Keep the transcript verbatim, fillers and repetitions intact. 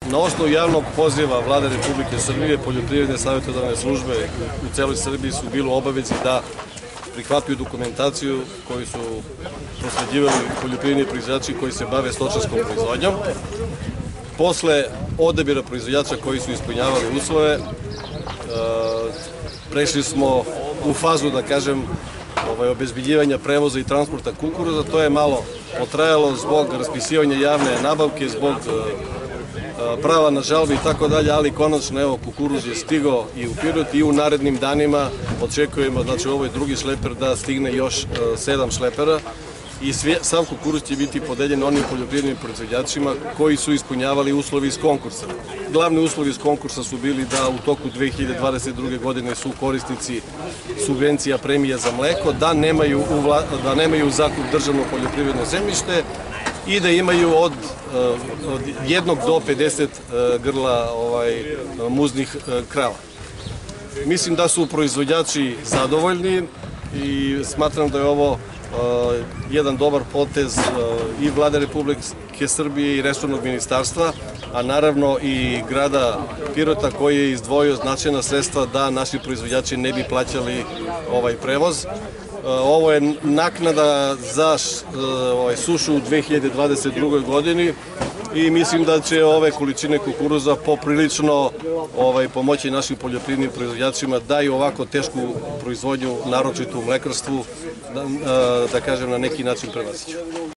Na osnovu javnog poziva Vlade Republike Srbije, poljoprivredne savjetodavne službe u celoj Srbiji su bili u obavezi da prihvataju dokumentaciju koju su prosleđivali poljoprivredni proizvođači koji se bave stočarskom proizvodnjom. Posle odabira proizvođača koji su ispunjavali uslove, prešli smo u fazu, da kažem, obezbeđivanja prevoza i transporta kukuruza. To je malo potrajalo zbog raspisivanja javne nabavke, zbog prava na žalbe i tako dalje, ali konačno evo kukuruz je stigao i u Pirot i u narednim danima očekujemo, znači ovo je drugi šleper, da stigne još sedam šlepera i sav kukuruz će biti podeljen onim poljoprivrednim proizvođačima koji su ispunjavali uslovi iz konkursa. Glavni uslovi iz konkursa su bili da u toku dve hiljade dvadeset druge. godine su korisnici subvencija premija za mleko, da nemaju, da nemaju zakup državno poljoprivredno zemljište i da imaju od, od jednog do pedeset grla ovaj, muznih krava. Mislim da su proizvođači zadovoljni i smatram da je ovo jedan dobar potez i Vlade Republike Srbije i resornog ministarstva, a naravno i grada Pirota koji je izdvojio značajna sredstva da naši proizvođači ne bi plaćali ovaj prevoz. Ovo je naknada za sušu u dve hiljade dvadeset drugoj. godini i mislim da će ove količine kukuruza poprilično pomoći našim poljoprivrednim proizvođačima da i ovako tešku proizvodnju, naročito u mlekarstvu, da kažem, na neki način prevaziđu.